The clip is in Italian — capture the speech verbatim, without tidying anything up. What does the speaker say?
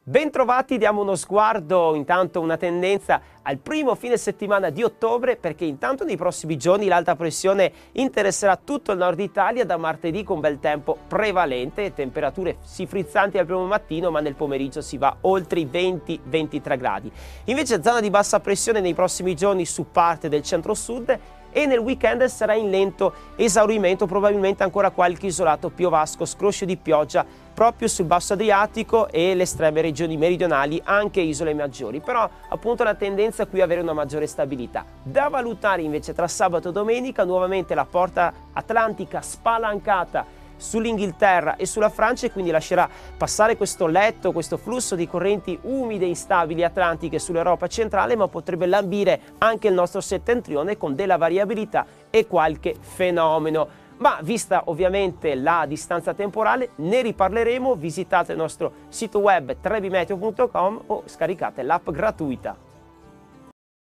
Bentrovati, diamo uno sguardo, intanto una tendenza al primo fine settimana di ottobre, perché intanto nei prossimi giorni l'alta pressione interesserà tutto il nord Italia da martedì con bel tempo prevalente, temperature sì frizzanti al primo mattino, ma nel pomeriggio si va oltre i venti ventitré gradi. Invece zona di bassa pressione nei prossimi giorni su parte del centro-sud e nel weekend sarà in lento esaurimento, probabilmente ancora qualche isolato piovasco, scroscio di pioggia proprio sul basso Adriatico e le estreme regioni meridionali, anche isole maggiori, però appunto la tendenza qui è avere una maggiore stabilità. Da valutare invece tra sabato e domenica nuovamente la porta atlantica spalancata sull'Inghilterra e sulla Francia, e quindi lascerà passare questo letto, questo flusso di correnti umide e instabili atlantiche sull'Europa centrale, ma potrebbe lambire anche il nostro settentrione con della variabilità e qualche fenomeno. Ma vista ovviamente la distanza temporale, ne riparleremo. Visitate il nostro sito web trebimeteo punto com o scaricate l'app gratuita.